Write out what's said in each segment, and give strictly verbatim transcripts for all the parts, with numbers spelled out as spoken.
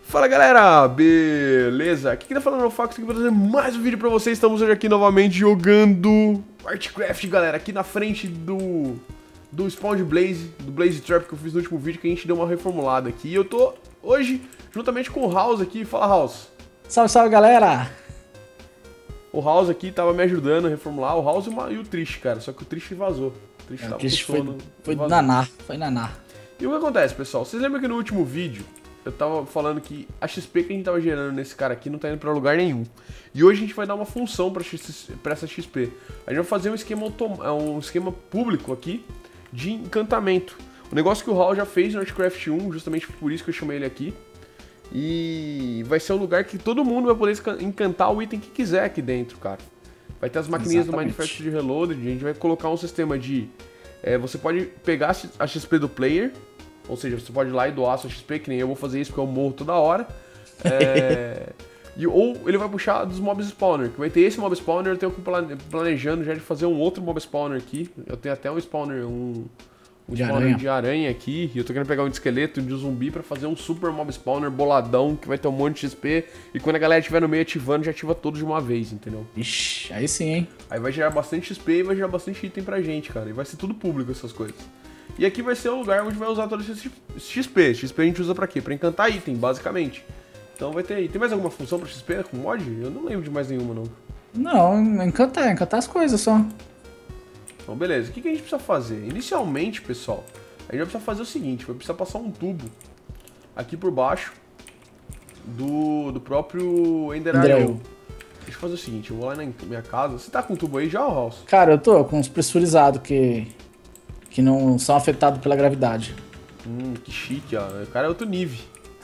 Fala galera, beleza? Aqui quem tá falando é o Fax, aqui pra trazer mais um vídeo pra vocês. Estamos hoje aqui novamente jogando Warcraft, galera, aqui na frente do do Spawn de Blaze, do Blaze Trap que eu fiz no último vídeo, que a gente deu uma reformulada aqui. E eu tô hoje juntamente com o House aqui. Fala, House. Salve, salve, galera! O House aqui tava me ajudando a reformular, o House e, uma, e o Trish, cara, só que o Trish vazou. O Trish, é, tava o Trish com sono, foi, foi naná, foi naná. E o que acontece, pessoal? Vocês lembram que no último vídeo eu tava falando que a X P que a gente tava gerando nesse cara aqui não tá indo pra lugar nenhum. E hoje a gente vai dar uma função pra, X, pra essa X P. A gente vai fazer um esquema, autom um esquema público aqui de encantamento. O negócio que o Hall já fez no Warcraft um, justamente por isso que eu chamei ele aqui. E vai ser um lugar que todo mundo vai poder encantar o item que quiser aqui dentro, cara. Vai ter as maquininhas do Minecraft de Reloaded, a gente vai colocar um sistema de... É, você pode pegar a X P do player, ou seja, você pode ir lá e doar a sua X P, que nem eu vou fazer isso porque eu morro toda hora. É, e, ou ele vai puxar dos mob spawner, que vai ter esse mob spawner, eu tenho planejando já de fazer um outro mob spawner aqui. Eu tenho até um spawner, um, um de, spawner aranha. de aranha aqui, e eu tô querendo pegar um de esqueleto e um de zumbi pra fazer um super mob spawner boladão, que vai ter um monte de X P, e quando a galera estiver no meio ativando, já ativa todos de uma vez, entendeu? Ixi, aí sim, hein? Aí vai gerar bastante X P e vai gerar bastante item pra gente, cara, e vai ser tudo público essas coisas. E aqui vai ser o lugar onde vai usar todo esse X P. X P a gente usa pra quê? Pra encantar item, basicamente. Então vai ter aí. Tem mais alguma função pra X P com mod? Eu não lembro de mais nenhuma, não. Não, encantar, encantar as coisas só. Então, beleza. O que, que a gente precisa fazer? Inicialmente, pessoal, a gente vai precisar fazer o seguinte. Vai precisar passar um tubo aqui por baixo do, do próprio Ender Arrow. Deixa eu fazer o seguinte. Eu vou lá na minha casa. Você tá com o tubo aí já, House? Cara, eu tô com os pressurizados que... que não são afetados pela gravidade. Hum, que chique, ó. O cara é outro nível.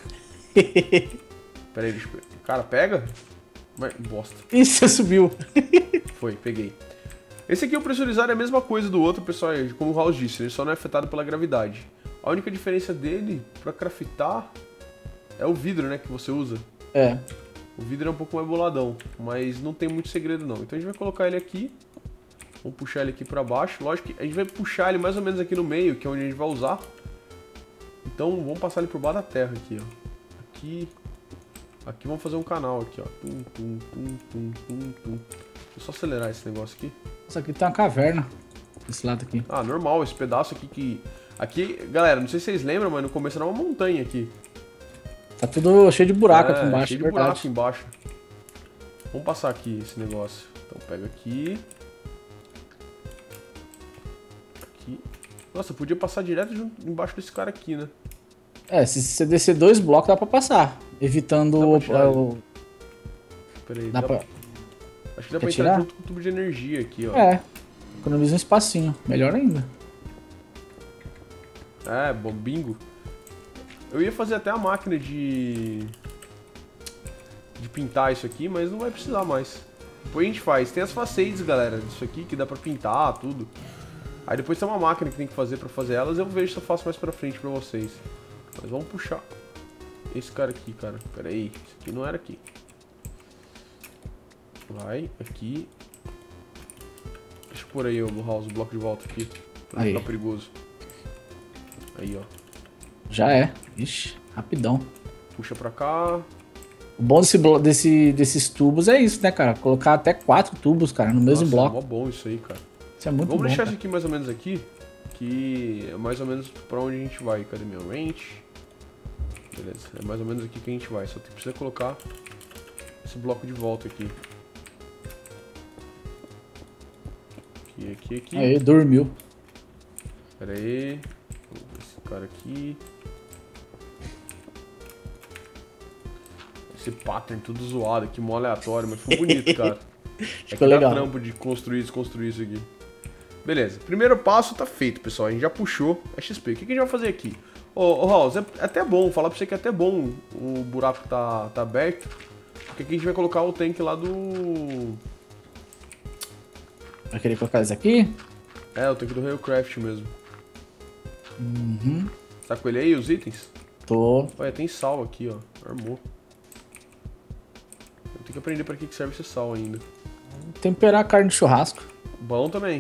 Pera aí, deixa eu ver. Cara, pega. Mas, bosta. Ih, você subiu. Foi, peguei. Esse aqui, o pressurizado, é a mesma coisa do outro, pessoal. Como o House disse, ele só não é afetado pela gravidade. A única diferença dele, pra craftar, é o vidro, né, que você usa. É. O vidro é um pouco mais boladão, mas não tem muito segredo, não. Então a gente vai colocar ele aqui. Vamos puxar ele aqui pra baixo. Lógico que a gente vai puxar ele mais ou menos aqui no meio, que é onde a gente vai usar. Então vamos passar ele por baixo da terra aqui, ó. Aqui. Aqui vamos fazer um canal aqui, ó. Tum, tum, tum, tum, tum, tum. Deixa eu só acelerar esse negócio aqui. Isso aqui tem uma caverna. Desse lado aqui. Ah, normal, esse pedaço aqui que... Aqui, galera, não sei se vocês lembram, mas no começo era uma montanha aqui. Tá tudo cheio de buraco é, aqui embaixo, cheio de verdade. buraco embaixo. Vamos passar aqui esse negócio. Então pega aqui. Aqui. Nossa, eu podia passar direto junto, embaixo desse cara aqui, né? É, se você descer dois blocos dá pra passar. Evitando o... o... Peraí, dá dá pra... pra... Acho que dá Quer pra tirar? entrar junto com o tubo de energia aqui, ó. É, economiza um espacinho. Melhor ainda. É, bom, bingo. Eu ia fazer até a máquina de... de pintar isso aqui, mas não vai precisar mais. Depois a gente faz. Tem as facades, galera, disso aqui, que dá pra pintar, tudo. Aí depois tem uma máquina que tem que fazer pra fazer elas, eu vejo se eu faço mais pra frente pra vocês. Mas vamos puxar esse cara aqui, cara. Pera aí, esse aqui não era aqui. Vai, aqui. Deixa eu pôr aí o House, o bloco de volta aqui. Pra não Aí. ficar perigoso. Aí, ó. Já é. Ixi, rapidão. Puxa pra cá. O bom desse, blo- desse, desses tubos é isso, né, cara? Colocar até quatro tubos, cara, no mesmo Nossa, bloco. é mó bom isso aí, cara. Isso é muito Vamos bom, deixar cara. isso aqui mais ou menos aqui. Que é mais ou menos pra onde a gente vai. Cadê meu range? Beleza, é mais ou menos aqui que a gente vai. Só precisa colocar esse bloco de volta aqui. Aqui, aqui, aqui. Aí, dormiu. Pera aí. Vamos ver esse cara aqui. Esse pattern tudo zoado aqui, mó aleatório, mas ficou bonito, cara. É que Ficou dá legal. trampo de construir e desconstruir isso aqui. Beleza, primeiro passo tá feito, pessoal. A gente já puxou a X P. O que, que a gente vai fazer aqui? Ô, ô House, é até bom, falar pra você que é até bom o buraco tá, tá aberto. Porque aqui a gente vai colocar o tanque lá do... Vai querer colocar isso aqui? É, o tanque do Railcraft mesmo. Uhum. Tá com ele aí, os itens? Tô. Olha, tem sal aqui, ó. Armou. Eu tenho que aprender pra que que serve esse sal ainda. Temperar a carne de churrasco. Bom também.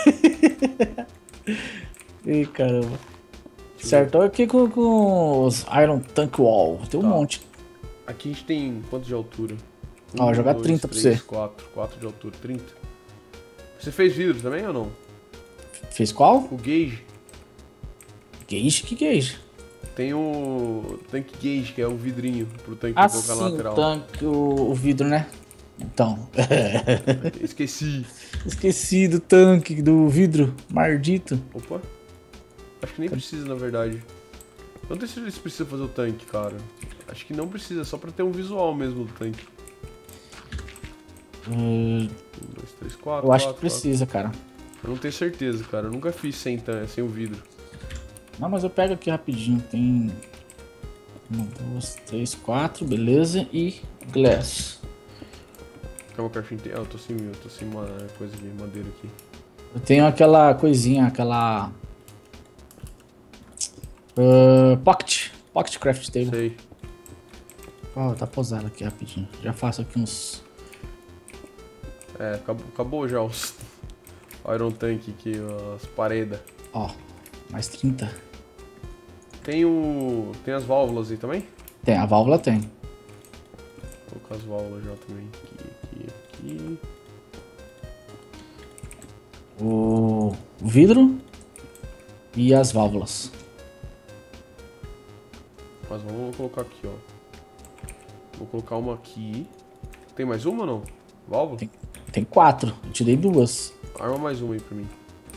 Ih, caramba. Certo, aqui com, com os Iron Tank Wall. Tem um Tá. monte. Aqui a gente tem quanto de altura? Ó, um, jogar dois, trinta três, pra você. quatro, quatro de altura, trinta. Você fez vidro também ou não? Fez qual? O gauge. Gauge? Que gauge? Tem o tanque gauge, que é o vidrinho pro tanque ah, colocar sim, na lateral. O tanque, o, o vidro, né? Então. Esqueci. Esqueci do tanque, do vidro, maldito. Opa. Acho que nem precisa, na verdade. Não sei se eles precisam fazer o tanque, cara. Acho que não precisa, só pra ter um visual mesmo do tanque. Hum, um, dois, três, quatro. eu acho quatro, que precisa, quatro. cara. Eu não tenho certeza, cara. Eu nunca fiz sem, sem o vidro. Não, mas eu pego aqui rapidinho. Tem... Um, dois, três, quatro, beleza. E glass. Calma, caixa inteira. Ah, eu tô sem, eu tô sem uma coisa de madeira aqui. Eu tenho aquela coisinha, aquela... Uh, pocket. Pocket craft table. Sei. Ó, oh, tá posado aqui rapidinho. Já faço aqui uns... É, acabou, acabou já os Iron Tank aqui, as paredes. Ó, mais trinta. Tem o... Tem as válvulas aí também? Tem, a válvula tem. Vou colocar as válvulas já também. Aqui, aqui, aqui. O vidro e as válvulas. Mas vamos colocar aqui, ó. Vou colocar uma aqui. Tem mais uma ou não? Válvula? Tem, tem quatro. Eu te dei duas. Arma mais uma aí pra mim.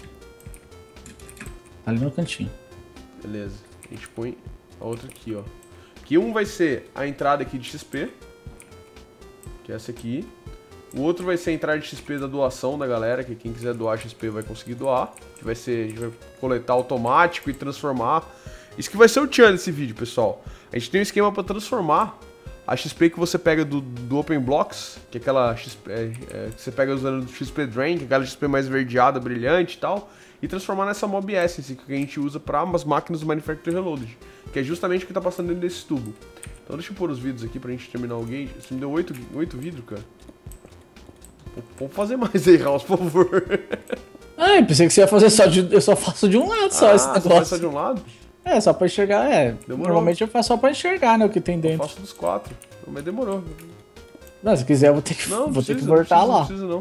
Tá ali no cantinho. Beleza. A gente põe a outra aqui, ó. Aqui um vai ser a entrada aqui de X P. Que é essa aqui. O outro vai ser a entrada de X P da doação da galera. Que quem quiser doar X P vai conseguir doar. Que vai ser... A gente vai coletar automático e transformar. Isso que vai ser o tchan nesse vídeo, pessoal. A gente tem um esquema pra transformar a X P que você pega do, do Open Blocks, que é aquela X P é, é, que você pega usando do X P Drain, que é aquela X P mais verdeada, brilhante e tal, e transformar nessa Mob Essence, que a gente usa para as máquinas do Manufacturing Reloaded, que é justamente o que tá passando dentro desse tubo. Então deixa eu pôr os vidros aqui pra gente terminar o gauge. Você me deu oito vidros, cara. Vamos fazer mais aí, House, por favor. Ah, eu pensei que você ia fazer só de... Eu só faço de um lado só ah, esse negócio. Você faz só de um lado? É, só pra enxergar, é. Demorou. Normalmente eu faço só pra enxergar, né, o que tem dentro. Eu faço dos quatro, mas demorou. Não, se quiser eu vou ter que, não, vou precisa, ter que voltar não lá. Não precisa, não.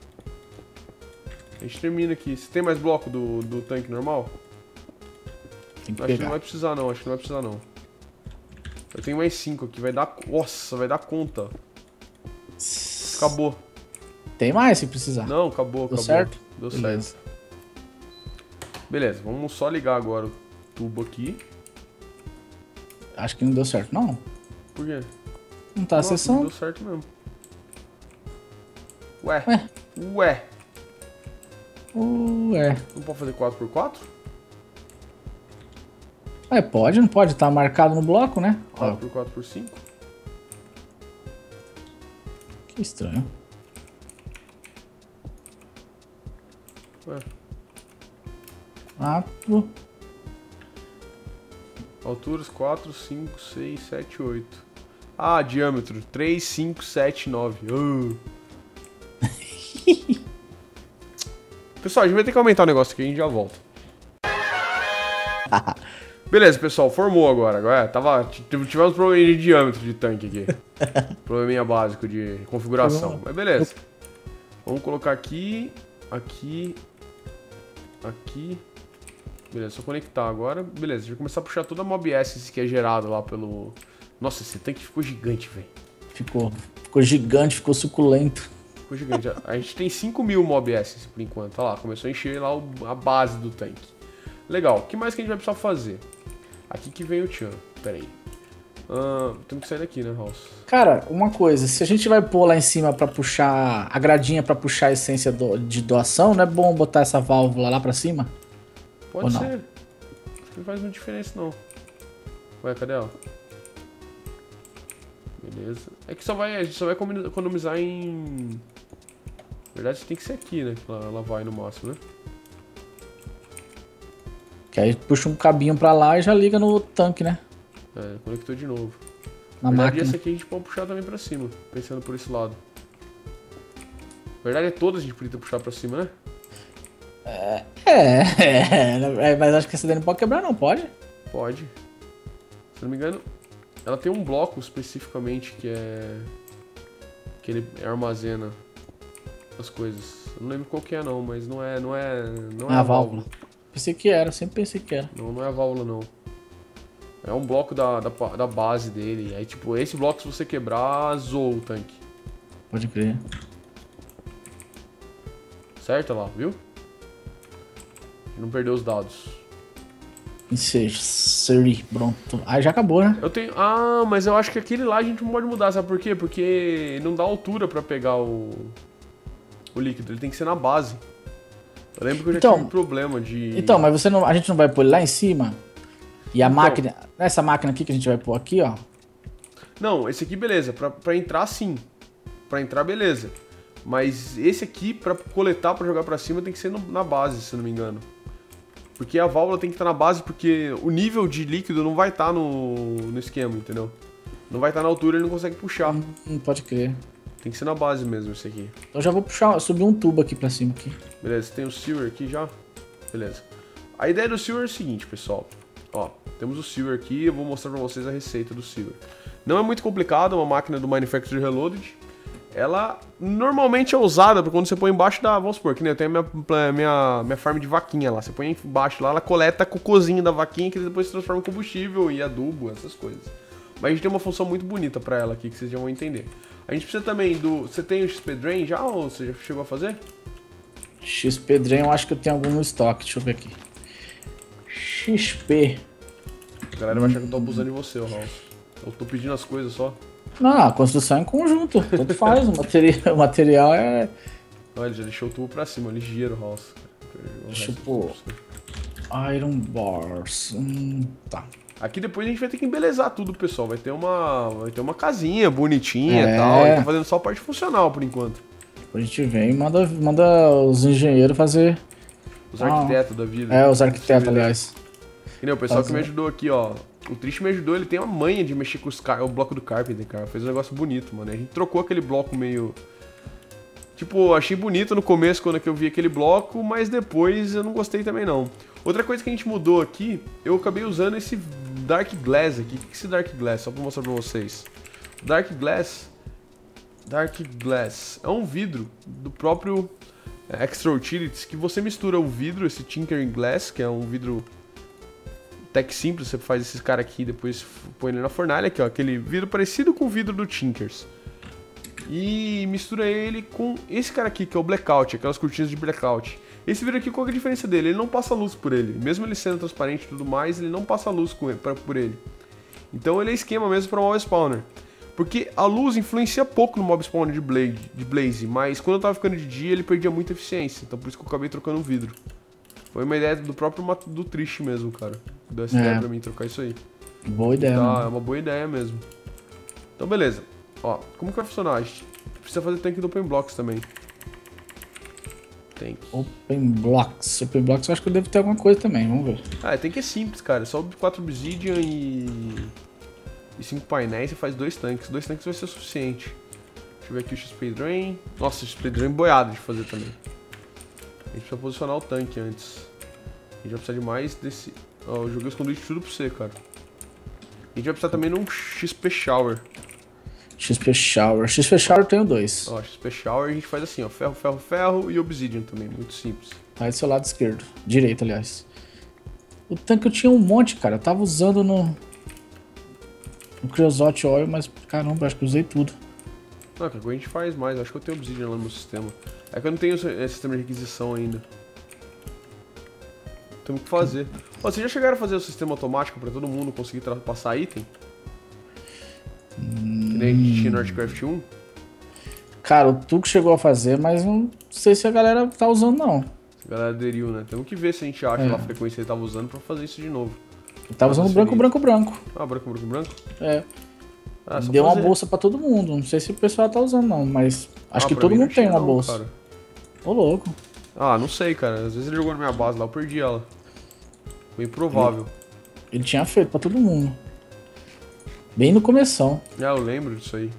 A gente termina aqui. Você tem mais bloco do, do tanque normal? Tem que acho pegar. que não vai precisar, não. Acho que não vai precisar, não. Eu tenho mais cinco aqui. Vai dar... Nossa, vai dar conta. Acabou. Tem mais se precisar. Não, acabou, Deu acabou. certo? Deu Beleza. certo. Beleza, vamos só ligar agora o tubo aqui. Acho que não deu certo, não. Por quê? Não tá Nossa, acessando. não deu certo mesmo. Ué. Ué. Ué. Ué. Não pode fazer quatro por quatro? Ué, pode, não pode? Tá marcado no bloco, né? quatro por quatro por cinco? Que estranho. Ué. quatro. Alturas quatro, cinco, seis, sete, oito. Ah, diâmetro três, cinco, sete, nove. Uh. Pessoal, a gente vai ter que aumentar o negócio aqui e a gente já volta. Beleza, pessoal, formou agora. Agora tava, tivemos problema de diâmetro de tanque aqui. Probleminha básico de configuração. Mas beleza. Vamos colocar aqui, aqui, aqui. Beleza, só conectar agora. Beleza, a gente vai começar a puxar toda a Mob Essence que é gerado lá pelo... Nossa, esse tanque ficou gigante, velho. Ficou. Ficou gigante, ficou suculento. Ficou gigante. A gente tem cinco mil Mob Essence por enquanto. Olha lá, começou a encher lá o, a base do tanque. Legal, o que mais que a gente vai precisar fazer? Aqui que vem o tchan. Pera aí. Ah, temos que sair daqui, né, House? Cara, uma coisa, se a gente vai pôr lá em cima pra puxar a gradinha pra puxar a essência do, de doação, não é bom botar essa válvula lá pra cima? Pode Ou ser. não? Acho que não faz muita diferença, não. Ué, cadê ela? Beleza. É que só vai, a gente só vai economizar em... Na verdade, tem que ser aqui, né? Que ela, ela vai no máximo, né? Que aí puxa um cabinho pra lá e já liga no tanque, né? É, conectou de novo. Na Na verdade, máquina. esse aqui a gente pode puxar também pra cima, pensando por esse lado. Na verdade, é todas a gente podia puxar pra cima, né? É, é, é, mas acho que esse daí não pode quebrar, não pode? Pode. Se não me engano... Ela tem um bloco especificamente que é... que ele armazena as coisas. Eu não lembro qual que é não, mas não é, não é, não é Ah, a a válvula. Pensei que era, sempre pensei que era. Não, não é a válvula não. É um bloco da, da, da base dele. Aí tipo, esse bloco se você quebrar, zoa o tanque. Pode crer. Certo lá, viu? Não perdeu os dados. Inseri, pronto. Aí já acabou, né? Eu tenho... Ah, mas eu acho que aquele lá a gente não pode mudar, sabe por quê? Porque não dá altura pra pegar o... o líquido, ele tem que ser na base. Eu lembro que eu já Então, tive problema de... Então, mas você não, a gente não vai pôr ele lá em cima? E a Então. máquina, nessa máquina aqui que a gente vai pôr aqui, ó. Não, esse aqui beleza, pra, pra entrar sim. Pra entrar beleza. Mas esse aqui, pra coletar, pra jogar pra cima, tem que ser no, na base, se eu não me engano. Porque a válvula tem que estar na base, porque o nível de líquido não vai estar no, no esquema, entendeu? Não vai estar na altura, ele não consegue puxar. Hum, pode crer. Tem que ser na base mesmo, esse aqui. Então já vou puxar, subir um tubo aqui pra cima aqui. Beleza, tem o sewer aqui já? Beleza. A ideia do sewer é o seguinte, pessoal. Ó, temos o sewer aqui, eu vou mostrar pra vocês a receita do sewer. Não é muito complicado, é uma máquina do Manufacturing Reloaded. Ela normalmente é usada pra quando você põe embaixo da... Vamos supor, que nem eu tenho a minha, minha, minha farm de vaquinha lá. Você põe embaixo lá, ela coleta cocôzinho da vaquinha que depois se transforma em combustível e adubo, essas coisas. Mas a gente tem uma função muito bonita pra ela aqui, que vocês já vão entender. A gente precisa também do... Você tem o X P Drain já ou você já chegou a fazer? X P Drain, eu acho que eu tenho algum no estoque, deixa eu ver aqui. X P. A galera vai achar que eu tô abusando de você, ô Raul. Eu tô pedindo as coisas só. Não, a construção é em conjunto, tanto faz, o material, o material é... Olha, ele já deixou o tubo pra cima, ligeiro, Raul. Tipo... Iron Bars, hum, tá. Aqui depois a gente vai ter que embelezar tudo, pessoal. Vai ter uma, vai ter uma casinha bonitinha e É. tal. A gente tá fazendo só a parte funcional por enquanto. A gente vem e manda, manda os engenheiros fazer... Os Ah. arquitetos da vida. É, os arquitetos, aliás. Que nem o pessoal que Fazer. me ajudou aqui, ó. O Triste me ajudou, ele tem uma manha de mexer com os car... o bloco do Carpenter, cara. Fez um negócio bonito, mano. A gente trocou aquele bloco meio... Tipo, achei bonito no começo quando eu vi aquele bloco, mas depois eu não gostei também não. Outra coisa que a gente mudou aqui, eu acabei usando esse Dark Glass aqui. O que é esse Dark Glass? Só pra mostrar pra vocês. Dark Glass... Dark Glass é um vidro do próprio Extra Utilities que você mistura o vidro, esse Tinkering Glass, que é um vidro tech simples, você faz esses caras aqui e depois põe ele na fornalha, aqui ó, aquele vidro parecido com o vidro do Tinkers. E mistura ele com esse cara aqui, que é o Blackout, aquelas cortinas de Blackout. Esse vidro aqui, qual que é a diferença dele? Ele não passa luz por ele, mesmo ele sendo transparente e tudo mais, ele não passa luz com ele, pra, por ele. Então ele é esquema mesmo para mob spawner. Porque a luz influencia pouco no mob spawner de, Blade, de Blaze, mas quando eu tava ficando de dia ele perdia muita eficiência, então por isso que eu acabei trocando o vidro. Foi uma ideia do próprio do Triste mesmo, cara. Deu essa É. ideia pra mim trocar isso aí. Boa ideia, Tá, é mano. uma boa ideia mesmo. Então beleza. Ó, como que vai funcionar? A gente precisa fazer tanque do Open Blocks também. Tank. Open Blocks. Open Blocks eu acho que eu devo ter alguma coisa também, vamos ver. Ah, é, tanque é simples, cara. É só quatro Obsidian e... e cinco painéis você faz dois tanques. Dois tanques vai ser o suficiente. Deixa eu ver aqui o X P Drain. Nossa, o X P Drain boiado de fazer também. A gente precisa posicionar o tanque antes. A gente vai precisar de mais desse... Ó, eu joguei os conduítes tudo pra você, cara. A gente vai precisar também de um X P Shower. X P Shower. X P Shower eu tenho dois. Ó, X P Shower a gente faz assim, ó. Ferro, ferro, ferro e Obsidian também. Muito simples. Tá aí do seu lado esquerdo. Direito, aliás. O tanque eu tinha um monte, cara. Eu tava usando no... No Creosote Oil, mas caramba, acho que eu usei tudo. Não, que a gente faz mais. Acho que eu tenho Obsidian lá no meu sistema. É que eu não tenho esse sistema de requisição ainda. Temos que fazer. Ó, vocês já chegaram a fazer o sistema automático pra todo mundo conseguir passar item? Hum... Que nem a gente tinha no Artcraft um? Cara, o Tuco chegou a fazer, mas não sei se a galera tá usando, não. A galera aderiu, né? Temos que ver se a gente acha É. lá a frequência que ele tava usando pra fazer isso de novo. Eu tava usando branco, branco, branco. Ah, branco, branco, branco? É. Ah, só Deu uma fazer. bolsa pra todo mundo. Não sei se o pessoal tá usando, não, mas acho Ah, que pra todo mim mundo não tem tinha uma não, bolsa. cara. Ô, louco. Ah, não sei, cara. Às vezes ele jogou na minha base lá, eu perdi ela. Bem provável. Ele tinha feito pra todo mundo. Bem no começão. Ah, eu lembro disso aí.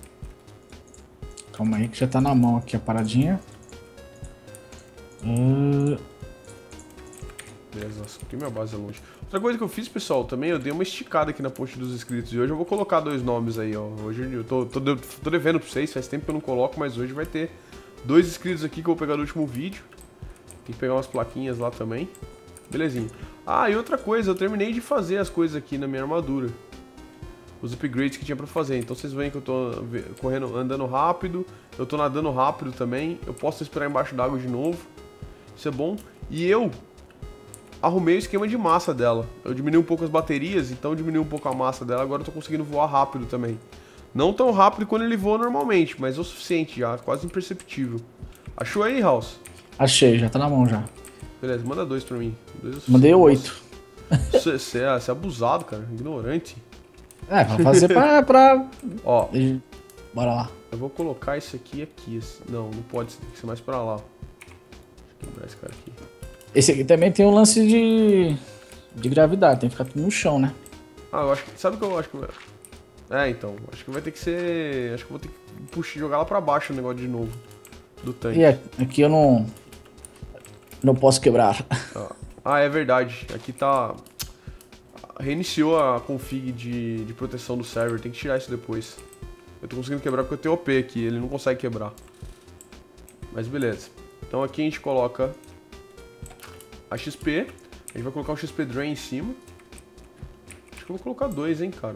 Calma aí que já tá na mão aqui a paradinha. Uh, Beleza, nossa, porque minha base é longe. Outra coisa que eu fiz, pessoal, também, eu dei uma esticada aqui na post dos inscritos. E hoje eu vou colocar dois nomes aí, ó. Hoje eu tô, tô, tô devendo pra vocês, faz tempo que eu não coloco, mas hoje vai ter dois inscritos aqui que eu vou pegar do último vídeo. Tem que pegar umas plaquinhas lá também. Belezinha. Ah, e outra coisa, eu terminei de fazer as coisas aqui na minha armadura. Os upgrades que tinha pra fazer. Então vocês veem que eu tô correndo, andando rápido. Eu tô nadando rápido também. Eu posso esperar embaixo d'água de novo. Isso é bom. E eu arrumei o esquema de massa dela. Eu diminui um pouco as baterias, então diminui um pouco a massa dela. Agora eu tô conseguindo voar rápido também. Não tão rápido quando ele voa normalmente, mas é o suficiente já, quase imperceptível. Achou aí, House? Achei, já tá na mão já. Beleza, manda dois pra mim. Dois Mandei oito. Você é, é abusado, cara. Ignorante. É, vamos fazer pra, pra... Ó. Bora lá. Eu vou colocar isso aqui aqui. Não, não pode, tem que ser mais pra lá. Vou quebrar esse cara aqui. Esse aqui também tem um lance de... de gravidade, tem que ficar tudo no chão, né? Ah, eu acho que... Sabe o que eu acho que... É, então. Acho que vai ter que ser... Acho que eu vou ter que puxar, jogar lá pra baixo o negócio de novo. Do tanque. E aqui eu não... Não posso quebrar. Ah, é verdade. Aqui tá... Reiniciou a config de, de proteção do server. Tem que tirar isso depois. Eu tô conseguindo quebrar porque eu tenho O P aqui. Ele não consegue quebrar. Mas beleza. Então aqui a gente coloca a X P. A gente vai colocar o X P Drain em cima. Acho que eu vou colocar dois, hein, cara.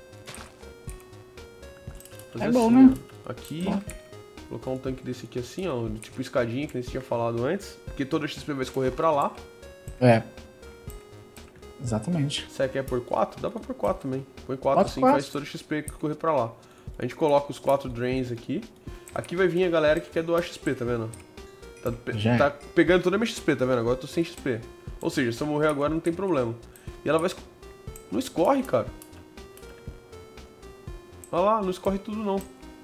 Fazer é bom, assim, né? Ó. Aqui. Bom. Colocar um tanque desse aqui assim, ó. Tipo escadinha, que a gente tinha falado antes. Porque toda a X P vai escorrer pra lá. É. Exatamente. Você quer por quatro? Dá pra pôr quatro também. Põe quatro assim, quatro. faz toda a X P correr pra lá. A gente coloca os quatro drains aqui. Aqui vai vir a galera que quer doar X P, tá vendo? Tá, pe Já. tá pegando toda a minha X P, tá vendo? Agora eu tô sem X P. Ou seja, se eu morrer agora não tem problema. E ela vai... Esco... Não escorre, cara. Olha lá, não escorre tudo não.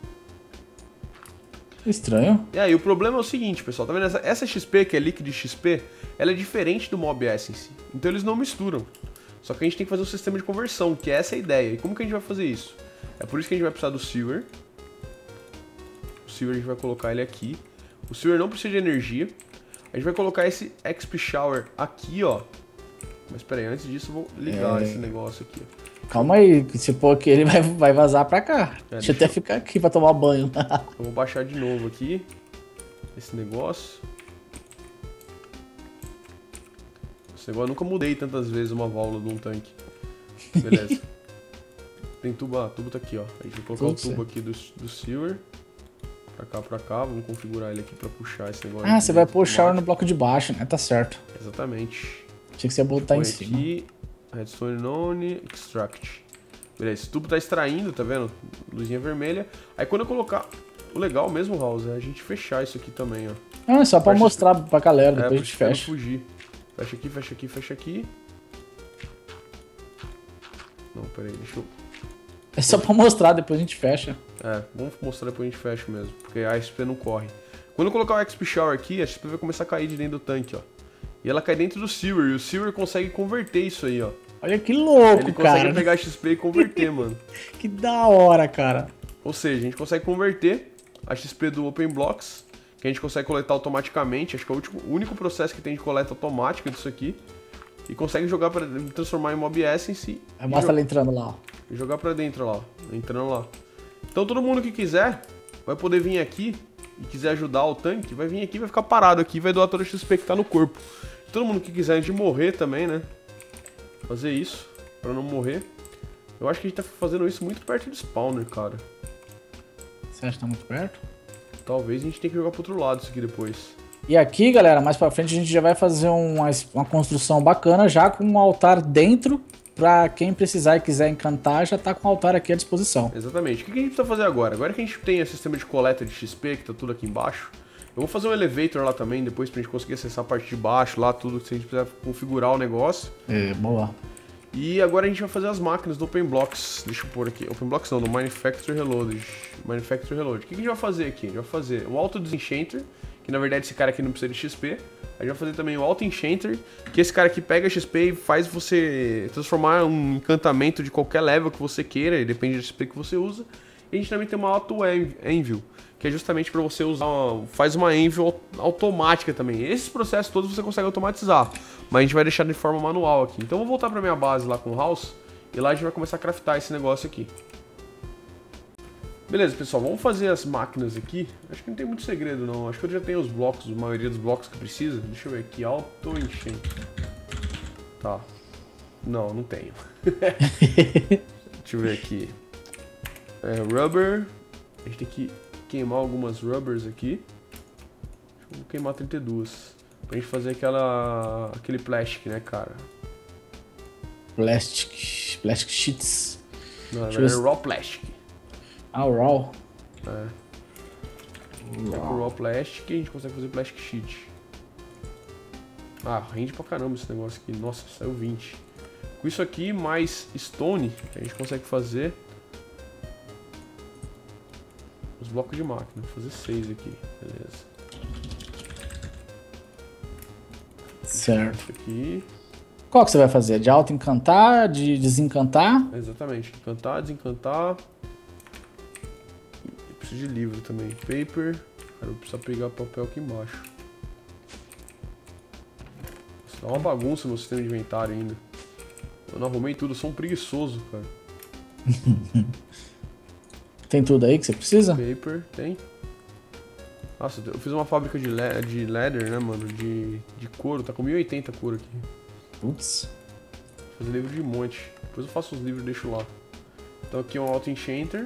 Estranho. E aí, o problema é o seguinte, pessoal. Tá vendo? Essa, essa X P, que é Liquid X P, ela é diferente do Mob S em si. Então eles não misturam. Só que a gente tem que fazer um sistema de conversão, que é essa a ideia. E como que a gente vai fazer isso? É por isso que a gente vai precisar do Silver. O Silver a gente vai colocar ele aqui. O Silver não precisa de energia. A gente vai colocar esse X P Shower aqui, ó. Mas pera aí, antes disso eu vou ligar É... esse negócio aqui, ó. Calma aí, que se pôr aqui ele vai, vai vazar pra cá. É, deixa eu deixa até eu- ficar aqui pra tomar banho. Eu vou baixar de novo aqui esse negócio. Esse negócio eu nunca mudei tantas vezes uma válvula de um tanque. Beleza. Tem tubo, ah, tubo tá aqui, ó. A gente vai colocar Tudo o tubo certo. aqui do, do Silver. Pra cá, pra cá. Vamos configurar ele aqui pra puxar esse negócio. Ah, de você vai dentro pôr o do shower no mato. bloco de baixo, né? Tá certo. Exatamente. Tinha que ser botar Põe em cima. aqui, Redstone None, Extract. Beleza, esse tubo tá extraindo, tá vendo? Luzinha vermelha. Aí quando eu colocar... O legal mesmo, House, é a gente fechar isso aqui também, ó. Ah, é só pra Fecha mostrar pra galera, É, depois a pra gente não fecha. fugir. Fecha aqui, fecha aqui, fecha aqui. Não, peraí, deixa eu... É só pra mostrar, depois a gente fecha. É, vamos mostrar depois a gente fecha mesmo, porque a X P não corre. Quando eu colocar o X P Shower aqui, a X P vai começar a cair de dentro do tanque, ó. E ela cai dentro do Silver, e o Silver consegue converter isso aí, ó. Olha que louco, Ele consegue cara. pegar a X P e converter, mano. Que da hora, cara. Ou seja, a gente consegue converter a X P do Open Blocks, que a gente consegue coletar automaticamente. Acho que é o, último, o único processo que tem de coleta automática disso aqui. E consegue jogar para transformar em Mob Essence Aí e, mostra jo ela entrando lá, ó. e jogar pra dentro lá, ó, entrando lá. Então todo mundo que quiser vai poder vir aqui e quiser ajudar o tanque, vai vir aqui, vai ficar parado aqui, vai doar toda a X P que tá no corpo. Todo mundo que quiser antes de morrer também, né? Fazer isso, pra não morrer. Eu acho que a gente tá fazendo isso muito perto do spawner, cara. Você acha que tá muito perto? Talvez a gente tenha que jogar pro outro lado isso aqui depois. E aqui, galera, mais pra frente a gente já vai fazer uma, uma construção bacana, já com um altar dentro, pra quem precisar e quiser encantar, já tá com o altar aqui à disposição. Exatamente. O que a gente precisa fazer agora? Agora que a gente tem o sistema de coleta de X P, que tá tudo aqui embaixo, eu vou fazer um elevator lá também, depois pra gente conseguir acessar a parte de baixo, lá tudo, se a gente precisar configurar o negócio. É, boa. E agora a gente vai fazer as máquinas do Open Blocks. Deixa eu pôr aqui. Open Blocks não, do Manufacture Reloaded. Manufacture Reload. O que a gente vai fazer aqui? A gente vai fazer o Auto Disenchanter, que na verdade esse cara aqui não precisa de X P. A gente vai fazer também o Auto Enchanter, que esse cara aqui pega X P e faz você transformar um encantamento de qualquer level que você queira, e depende do X P que você usa, E a gente também tem uma Auto Anvil, que é justamente para você usar, uma, faz uma Anvil automática também. Esses processos todos você consegue automatizar, mas a gente vai deixar de forma manual aqui. Então eu vou voltar para minha base lá com o House, e lá a gente vai começar a craftar esse negócio aqui. Beleza, pessoal, vamos fazer as máquinas aqui. Acho que não tem muito segredo não, acho que eu já tenho os blocos, a maioria dos blocos que precisa. Deixa eu ver aqui, auto-enchente. Tá. Não, não tenho. Deixa eu ver aqui. É, rubber. A gente tem que queimar algumas rubbers aqui. Vou queimar trinta e dois. Pra gente fazer aquela... aquele plastic, né, cara? Plastic... Plastic sheets. Não, é raw plastic. Ah, o raw. É. Raw. Com raw plastic a gente consegue fazer plastic sheet. Ah, rende pra caramba esse negócio aqui. Nossa, saiu vinte. Com isso aqui, mais stone, a gente consegue fazer os blocos de máquina. Vou fazer seis aqui, beleza. Certo. Isso aqui. Qual que você vai fazer? De auto-encantar? De desencantar? Exatamente. Encantar, desencantar. Eu preciso de livro também. Paper. Cara, eu preciso pegar papel aqui embaixo. Nossa, dá uma bagunça no sistema de inventário ainda. Eu não arrumei tudo, eu sou um preguiçoso, cara. Tem tudo aí que você precisa? Paper, tem. Nossa, eu fiz uma fábrica de, le de leather, né, mano? De, de couro, tá com mil e oitenta couro aqui. Putz. Vou fazer livro de monte. Depois eu faço os livros e deixo lá. Então aqui é um Auto Enchanter.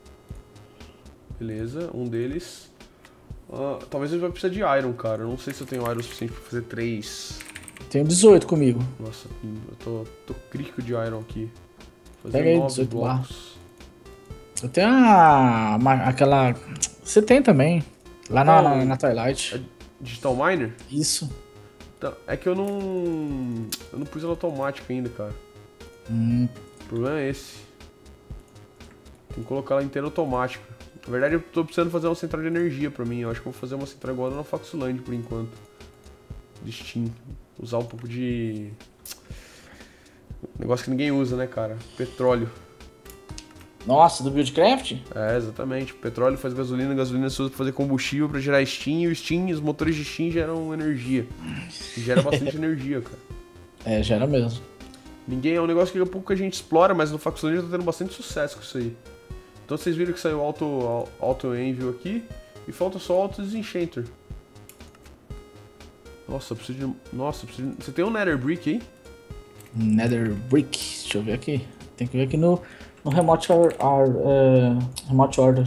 Beleza, um deles. Uh, talvez eu vai precisar de iron, cara. Eu não sei se eu tenho iron suficiente pra fazer três. Tenho dezoito comigo. Nossa, eu tô, tô crítico de iron aqui. Fazer Pega aí, nove dezoito blocos. Eu tenho a, uma, aquela... Você tem também. Lá na, na, na Twilight. É Digital Miner? Isso. Então, é que eu não... Eu não pus ela automática ainda, cara. Hum. O problema é esse. Tem que colocar ela inteira automática. Na verdade, eu tô precisando fazer uma central de energia pra mim. Eu acho que eu vou fazer uma central igual na Foxland por enquanto. De Steam. Usar um pouco de... Negócio que ninguém usa, né, cara? Petróleo. Nossa, do Buildcraft? É, exatamente. Petróleo faz gasolina, gasolina se usa pra fazer combustível pra gerar steam, e o steam, os motores de steam geram energia. E gera bastante energia, cara. É, gera mesmo. Ninguém, é um negócio que pouco a gente explora, mas no Foxland tá tendo bastante sucesso com isso aí. Então vocês viram que saiu Auto, Auto Anvil aqui, e falta só Auto Disenchanter. Nossa, eu preciso de... Nossa, eu preciso de... Você tem um Nether Brick aí? Nether Brick, deixa eu ver aqui. Tem que ver aqui no, no Remote, or, or, uh, remote Order.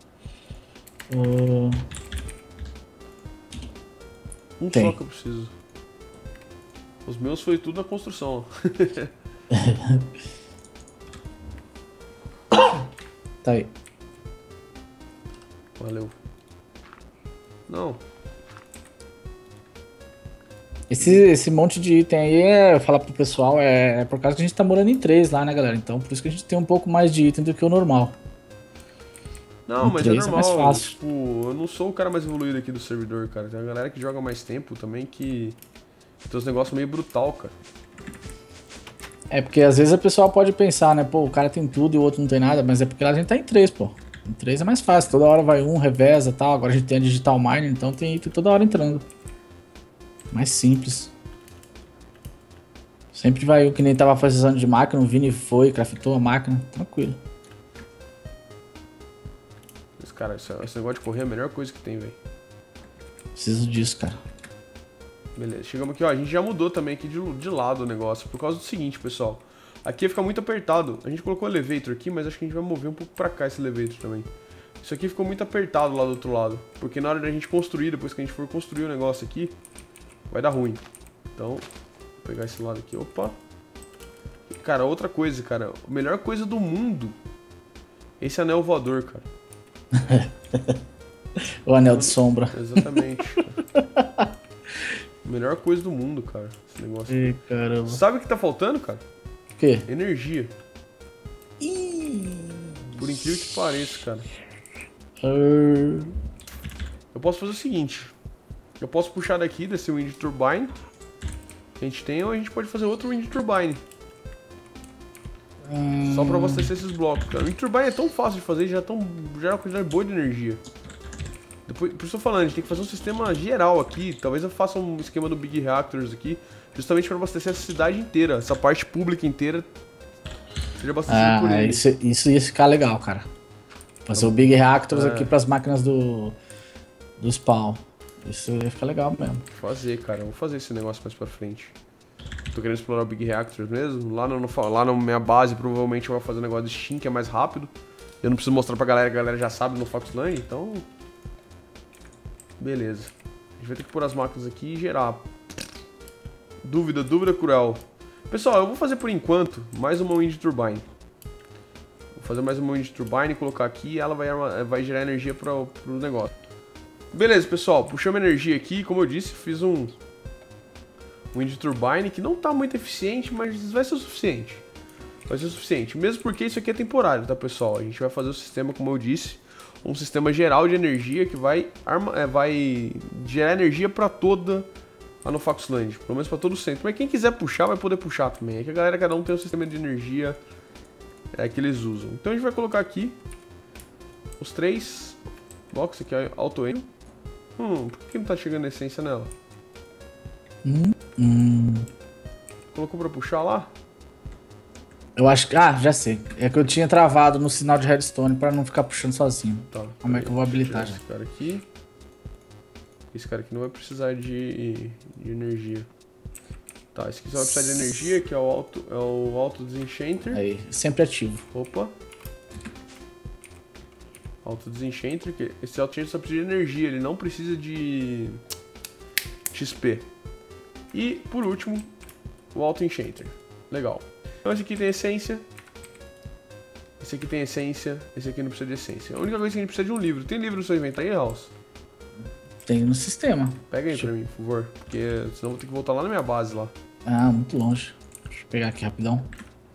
Uh, um tem. só que eu preciso. Os meus foi tudo na construção. Tá aí. Valeu. Não. Esse, esse monte de item aí, é, eu falar pro pessoal, é, é por causa que a gente tá morando em três lá, né, galera? Então, por isso que a gente tem um pouco mais de item do que o normal. Não, em mas três é normal. É mais fácil. Tipo, eu não sou o cara mais evoluído aqui do servidor, cara. Tem uma galera que joga mais tempo também que tem uns negócios meio brutal, cara. É porque às vezes a pessoa pode pensar, né, pô, o cara tem tudo e o outro não tem nada, mas é porque lá a gente tá em três, pô. Em três é mais fácil, toda hora vai um, reveza e tal. Agora a gente tem a Digital Mine, então tem item toda hora entrando. Mais simples. Sempre vai o que nem tava fazendo de máquina, o Vini foi, craftou a máquina, tranquilo. Mas, cara, esse, esse negócio de correr é a melhor coisa que tem, velho. Preciso disso, cara. Beleza, chegamos aqui, ó. A gente já mudou também aqui de, de lado o negócio, por causa do seguinte, pessoal. Aqui fica muito apertado. A gente colocou o elevator aqui, mas acho que a gente vai mover um pouco pra cá esse elevator também. Isso aqui ficou muito apertado lá do outro lado, porque na hora da gente construir, depois que a gente for construir o negócio aqui, vai dar ruim. Então, vou pegar esse lado aqui, opa. Cara, outra coisa, cara, a melhor coisa do mundo, esse anel voador, cara. O anel de sombra. Exatamente. Melhor coisa do mundo, cara, esse negócio. Ih, caramba. Sabe o que tá faltando, cara? O quê? Energia. Ih. Por incrível que pareça, cara. Uh... Eu posso fazer o seguinte. Eu posso puxar daqui, desse Wind Turbine que a gente tem, ou a gente pode fazer outro Wind Turbine. Hum... Só pra abastecer esses blocos, cara. O Wind Turbine é tão fácil de fazer, já, é tão, já é uma quantidade boa de energia. Depois, por isso eu tô falando, a gente tem que fazer um sistema geral aqui. Talvez eu faça um esquema do Big Reactors aqui, justamente pra abastecer essa cidade inteira, essa parte pública inteira. Seja abastecida ah, por ele. Isso, isso ia ficar legal, cara. Fazer o Big Reactors é. aqui pras máquinas do, do spawn. Isso ia ficar legal mesmo. Vou fazer, cara. Eu vou fazer esse negócio mais pra frente. Tô querendo explorar o Big Reactors mesmo. Lá, no, no, lá na minha base, provavelmente eu vou fazer um negócio de Steam, que é mais rápido. Eu não preciso mostrar pra galera, que a galera já sabe no Foxland, então... Beleza. A gente vai ter que pôr as máquinas aqui e gerar. Dúvida, dúvida cruel. Pessoal, eu vou fazer por enquanto mais uma Wind Turbine. Vou fazer mais uma Wind Turbine e colocar aqui e ela vai, vai gerar energia para o negócio. Beleza, pessoal. Puxamos energia aqui. Como eu disse, fiz um Wind Turbine que não está muito eficiente, mas vai ser o suficiente. Vai ser o suficiente. Mesmo porque isso aqui é temporário, tá, pessoal? A gente vai fazer o sistema, como eu disse, um sistema geral de energia que vai, arma, é, vai gerar energia para toda a Nofaxland, pelo menos para todo o centro. Mas quem quiser puxar, vai poder puxar também. É que a galera, cada um tem um sistema de energia é, que eles usam. Então a gente vai colocar aqui os três blocos. Aqui é auto-aim. Hum, por que não tá chegando essência nela? Hum, hum. Colocou para puxar lá? Eu acho que... Ah, já sei. É que eu tinha travado no sinal de redstone pra não ficar puxando sozinho. Tá. Como é que eu vou habilitar já? Esse cara aqui. Esse cara aqui não vai precisar de, de energia. Tá, esse aqui só vai precisar de energia, que é o auto, é o auto desenchanter. Aí, sempre ativo. Opa. Auto desenchanter, que esse auto desenchanter só precisa de energia, ele não precisa de X P. E, por último, o auto enchanter. Legal. Então esse aqui tem essência. Esse aqui tem essência. Esse aqui não precisa de essência. A única coisa que a gente precisa é de um livro. Tem livro no seu inventário aí, House? Tem no sistema. Pega aí Deixa... pra mim, por favor. Porque senão eu vou ter que voltar lá na minha base lá. Ah, muito longe. Deixa eu pegar aqui rapidão.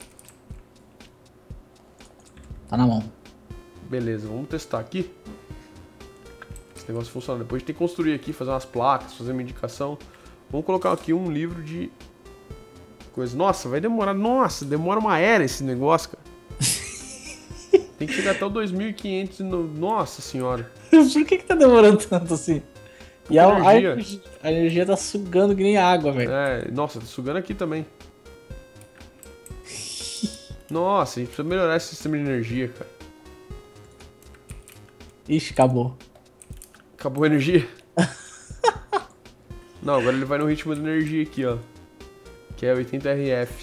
Tá na mão. Beleza, vamos testar aqui. Esse negócio funciona. Depois a gente tem que construir aqui, fazer umas placas, fazer uma indicação. Vamos colocar aqui um livro de coisa. Nossa, vai demorar. Nossa, demora uma era esse negócio, cara. Tem que chegar até o dois mil e quinhentos. No... Nossa senhora. Por que que tá demorando tanto assim? E a energia. energia. a energia tá sugando que nem água, velho. É, nossa, tá sugando aqui também. Nossa, a gente precisa melhorar esse sistema de energia, cara. Ixi, acabou. Acabou a energia? Não, agora ele vai no ritmo de energia aqui, ó. Que é oitenta R F.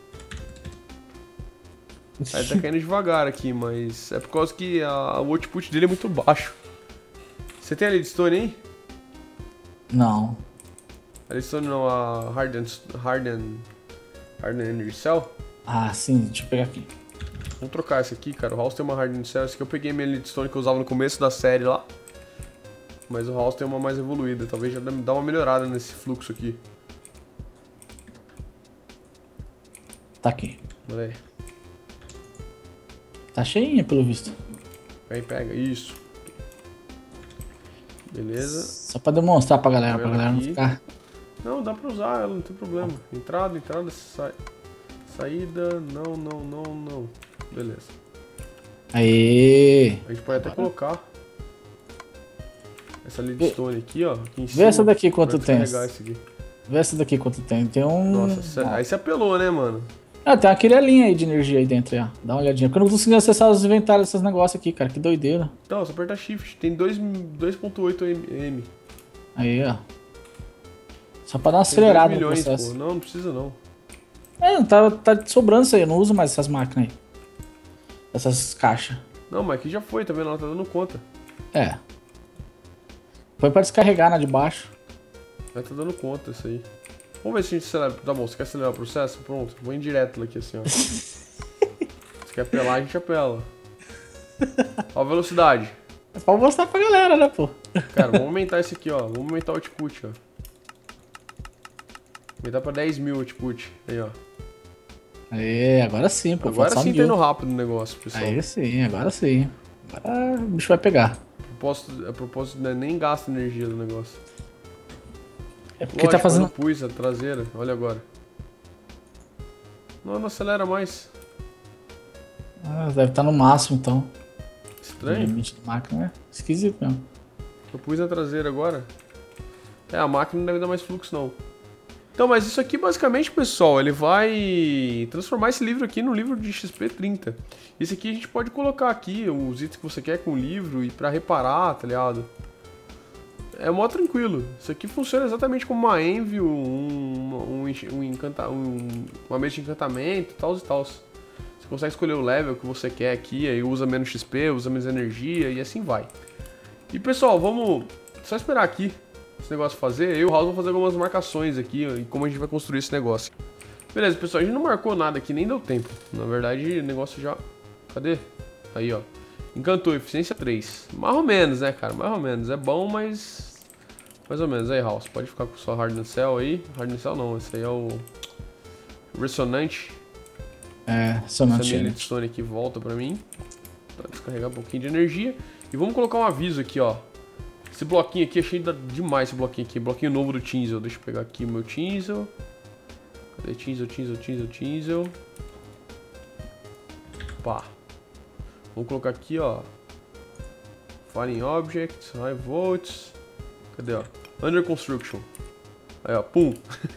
Aí tá caindo devagar aqui, mas é por causa que a, o output dele é muito baixo. Você tem a Leadstone aí? Não. A Leadstone não, a Harden, Harden, Harden Energy Cell? Ah, sim, deixa eu pegar aqui. Vamos trocar essa aqui, cara. O House tem uma Harden Cell. Essa aqui eu peguei minha Leadstone que eu usava no começo da série lá. Mas o House tem uma mais evoluída. Talvez já dá uma melhorada nesse fluxo aqui. Tá aqui. Olha aí. Tá cheinha, pelo visto. Vem, pega. Isso. Beleza. Só pra demonstrar pra galera, Tá pra galera não aqui. ficar... Não, dá pra usar ela, não tem problema. Entrada, entrada, sa... saída. Não, não, não, não. Beleza. Aê! A gente pode até colocar essa Leadstone aqui, ó. Aqui em Vê cima, essa daqui quanto pra tem. descarregar esse aqui. Vê essa daqui quanto tem. Tem um... Nossa, cê- aí você apelou, né, mano? Ah, tem uma linha aí de energia aí dentro, ó. Dá uma olhadinha. Porque eu não tô conseguindo acessar os inventários desses negócios aqui, cara. Que doideira. Então, só apertar Shift. Tem dois ponto oito M. Aí, ó. Só pra dar uma Tem acelerada dois no milhões, processo. pô. Não, não precisa não. É, tá, tá sobrando isso aí. Eu não uso mais essas máquinas aí. Essas caixas. Não, mas aqui já foi, tá vendo? Ela tá dando conta. É. Foi pra descarregar na de baixo. Ela tá dando conta isso aí. Vamos ver se a gente acelera. Tá bom, você quer acelerar o processo? Pronto, vou em direto aqui assim, ó. Você quer apelar, a gente apela. Ó a velocidade. É pra mostrar pra galera, né, pô? Cara, vamos aumentar esse aqui, ó. Vamos aumentar o output, ó. Aumentar pra dez mil o output. Aí, ó. Aê, agora sim, pô. Agora falta só sim tá mil. indo rápido o negócio, pessoal. Aí sim, agora sim. Agora o bicho vai pegar. A propósito, a propósito né, nem gasta energia do negócio. É porque Lógico, tá fazendo... eu não pus a traseira, olha agora. Não, não acelera mais. Ah, deve estar no máximo, então. O Estranho. limite da máquina é esquisito mesmo. Eu pus na traseira agora. É, a máquina não deve dar mais fluxo, não. Então, mas isso aqui, basicamente, pessoal, ele vai transformar esse livro aqui no livro de X P trinta. Esse aqui a gente pode colocar aqui os itens que você quer com o livro e pra reparar, tá ligado? É mó tranquilo. Isso aqui funciona exatamente como uma Envy, um, um, um, encanta, um, uma mesa de encantamento, tal e tal. Você consegue escolher o level que você quer aqui, aí usa menos X P, usa menos energia e assim vai. E pessoal, vamos só esperar aqui esse negócio fazer. Eu e o House vamos fazer algumas marcações aqui e como a gente vai construir esse negócio. Beleza, pessoal, a gente não marcou nada aqui, nem deu tempo. Na verdade, o negócio já... Cadê? Aí, ó. Encantou, eficiência três. Mais ou menos, né, cara? Mais ou menos. É bom, mas... Mais ou menos. Aí, House, pode ficar com sua Hardened Cell aí. Hardened Cell não, esse aí é o... Ressonante. É, Ressonante. Essa minha Stone aqui volta pra mim. Pra descarregar um pouquinho de energia. E vamos colocar um aviso aqui, ó. Esse bloquinho aqui, achei demais esse bloquinho aqui. Bloquinho novo do Tinsel. Deixa eu pegar aqui o meu Tinsel. Cadê Tinsel, Tinsel, Tinsel, Tinsel? Pá. Vamos colocar aqui, ó. Firing Objects, High Volts. Cadê, ó? Under Construction. Aí, ó, pum.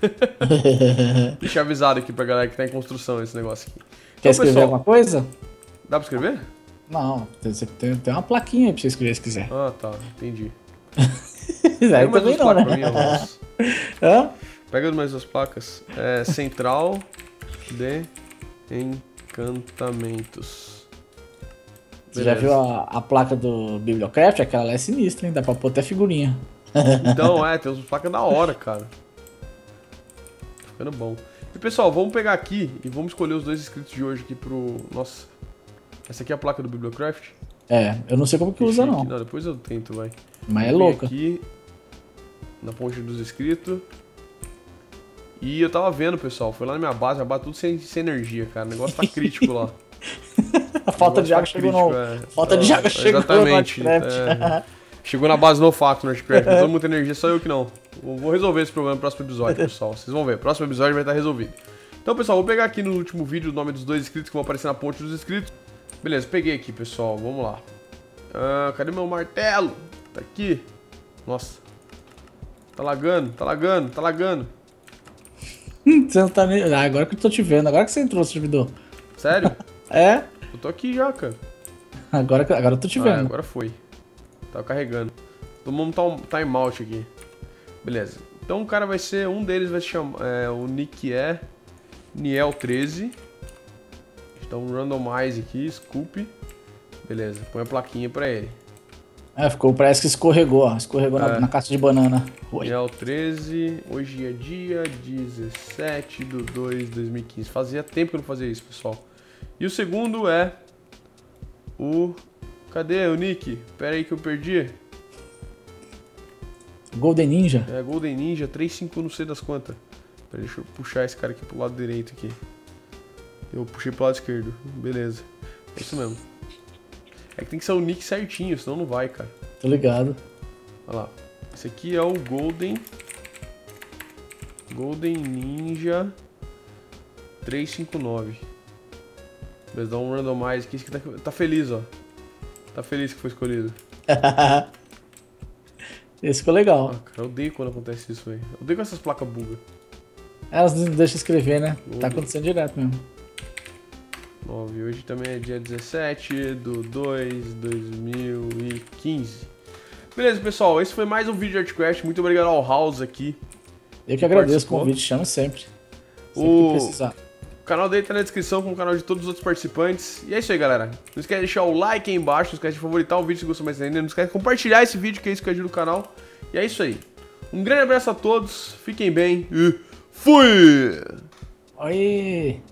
Deixa avisado aqui pra galera que tá em construção esse negócio aqui. Quer então, escrever pessoal, alguma coisa? Dá pra escrever? Não, tem, tem uma plaquinha aí pra você escrever se quiser. Ah, tá, entendi. Pega mais duas placas pra mim, Hã? Pega mais duas placas. É, Central de Encantamentos. Você Beleza. já viu a, a placa do Bibliocraft? Aquela lá é sinistra, hein? Dá pra pôr até figurinha. Então, é, tem umas placas da hora, cara. Tá ficando bom. E pessoal, vamos pegar aqui e vamos escolher os dois inscritos de hoje aqui pro... Nossa. Essa aqui é a placa do Bibliocraft? É, eu não sei como que usa, não. Não, depois eu tento, vai. Mas é louca. Aqui, na ponte dos inscritos. E eu tava vendo, pessoal, foi lá na minha base, a base tudo sem, sem energia, cara. O negócio tá crítico lá. A falta de água tá chegou no... É. Falta de água chegou exatamente, no é. Chegou na base no fato no Nordcraft. Não tô muita energia, só eu que não. Vou resolver esse problema no próximo episódio, pessoal. Vocês vão ver, próximo episódio vai estar resolvido. Então, pessoal, vou pegar aqui no último vídeo o nome dos dois inscritos que vão aparecer na ponte dos inscritos. Beleza, peguei aqui, pessoal. Vamos lá. Ah, cadê meu martelo? Tá aqui. Nossa. Tá lagando, tá lagando, tá lagando. Você não tá nem... Ah, agora que eu tô te vendo. Agora que você entrou, servidor. Sério? É? Eu tô aqui já, cara. Agora, agora eu tô te vendo. Ah, agora foi. Tava carregando. Vamos montar um timeout aqui. Beleza. Então o cara vai ser... Um deles vai se chamar... É, o nick é... Niel treze. Então randomize aqui, scoop. Beleza, põe a plaquinha pra ele. É, ficou, parece que escorregou, ó. Escorregou é. na, na caixa de banana. Niel treze, hoje é dia dezessete de dois de dois mil e quinze. Fazia tempo que eu não fazia isso, pessoal. E o segundo é... O... Cadê o nick? Pera aí que eu perdi. Golden Ninja? É, Golden Ninja três cinco não sei das quantas. Pera aí, deixa eu puxar esse cara aqui pro lado direito aqui. Eu puxei pro lado esquerdo. Beleza. É isso mesmo. É que tem que ser o nick certinho, senão não vai, cara. Tô ligado. Olha lá. Esse aqui é o Golden... Golden Ninja trezentos e cinquenta e nove. Beleza, dá um randomize aqui. Esse aqui tá, tá feliz, ó. Tá feliz que foi escolhido. Esse ficou legal. Ah, cara, eu odeio quando acontece isso, velho. Eu odeio com essas placas buga. Elas não deixam escrever, né? Golden. Tá acontecendo direto mesmo. nove. Hoje também é dia dezessete de dois de dois mil e quinze. Beleza, pessoal. Esse foi mais um vídeo de Artcraft. Muito obrigado ao House aqui. Eu que agradeço o convite. Chama sempre. Sempre o... que precisar. O canal dele tá na descrição com o canal de todos os outros participantes. E é isso aí, galera. Não esquece de deixar o like aí embaixo. Não esquece de favoritar o vídeo se gostou mais ainda. Não esquece de compartilhar esse vídeo, que é isso que ajuda o canal. E é isso aí. Um grande abraço a todos. Fiquem bem e fui! Oi!